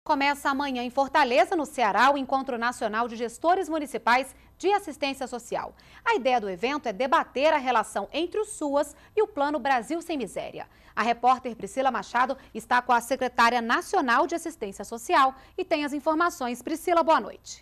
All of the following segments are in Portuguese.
Começa amanhã em Fortaleza, no Ceará, o Encontro Nacional de Gestores Municipais de Assistência Social. A ideia do evento é debater a relação entre o SUAS e o Plano Brasil Sem Miséria. A repórter Priscila Machado está com a secretária nacional de Assistência Social e tem as informações. Priscila, boa noite.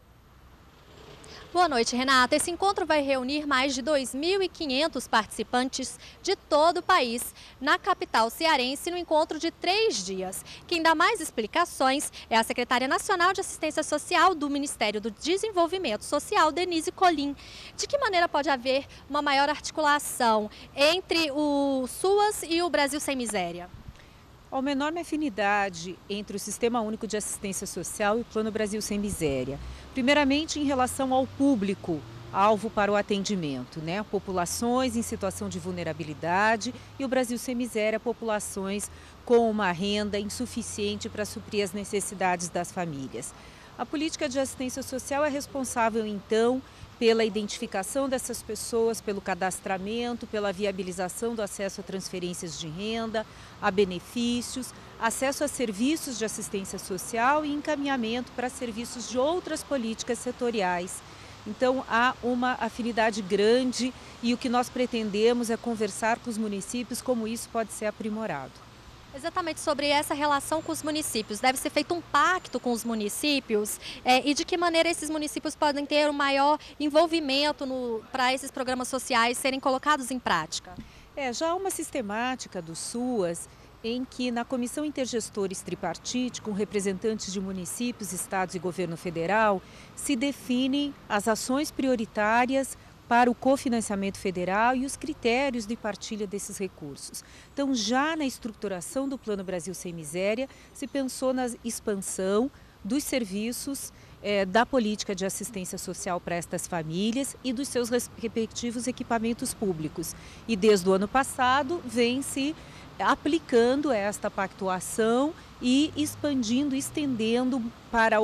Boa noite, Renata. Esse encontro vai reunir mais de 2.500 participantes de todo o país na capital cearense no encontro de 3 dias. Quem dá mais explicações é a secretária nacional de Assistência Social do Ministério do Desenvolvimento Social, Denise Colim. De que maneira pode haver uma maior articulação entre o SUAS e o Brasil Sem Miséria? Há uma enorme afinidade entre o Sistema Único de Assistência Social e o Plano Brasil Sem Miséria. Primeiramente, em relação ao público alvo para o atendimento, populações em situação de vulnerabilidade e o Brasil Sem Miséria, populações com uma renda insuficiente para suprir as necessidades das famílias. A política de assistência social é responsável, então, pela identificação dessas pessoas, pelo cadastramento, pela viabilização do acesso a transferências de renda, a benefícios, acesso a serviços de assistência social e encaminhamento para serviços de outras políticas setoriais. Então, há uma afinidade grande e o que nós pretendemos é conversar com os municípios como isso pode ser aprimorado. Exatamente sobre essa relação com os municípios. Deve ser feito um pacto com os municípios e de que maneira esses municípios podem ter um maior envolvimento para esses programas sociais serem colocados em prática? Já há uma sistemática do SUAS em que na Comissão Intergestores Tripartite, com representantes de municípios, estados e governo federal, se definem as ações prioritárias para o cofinanciamento federal e os critérios de partilha desses recursos. Então, já na estruturação do Plano Brasil Sem Miséria, se pensou na expansão dos serviços da política de assistência social para estas famílias e dos seus respectivos equipamentos públicos. E desde o ano passado, vem se aplicando esta pactuação e expandindo, estendendo para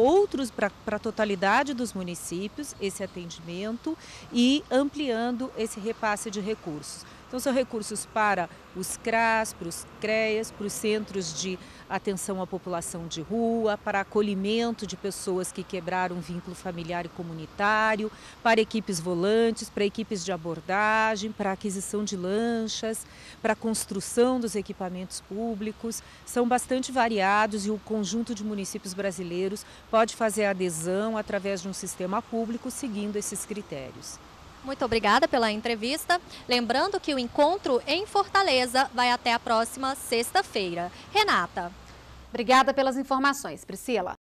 a totalidade dos municípios esse atendimento e ampliando esse repasse de recursos. Então, são recursos para os CRAS, para os CREAS, para os centros de atenção à população de rua, para acolhimento de pessoas que quebraram um vínculo familiar e comunitário, para equipes volantes, para equipes de abordagem, para aquisição de lanchas, para a construção dos equipamentos públicos. São bastante variados e o conjunto de municípios brasileiros pode fazer adesão através de um sistema público seguindo esses critérios. Muito obrigada pela entrevista. Lembrando que o encontro em Fortaleza vai até a próxima sexta-feira. Renata. Obrigada pelas informações, Priscila.